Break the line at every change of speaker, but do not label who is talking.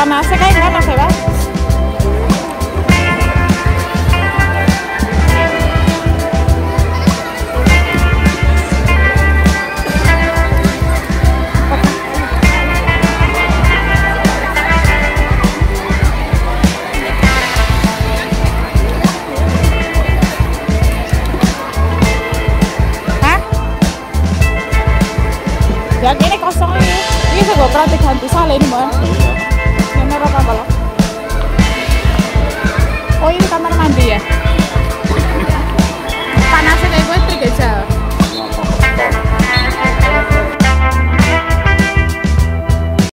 Sama AC kayak nggak ada, Bang? Ya ini kosong ini saya gak pernah diganti salah ini man. Ini merah apa loh? Oh ini kamar mandi ya?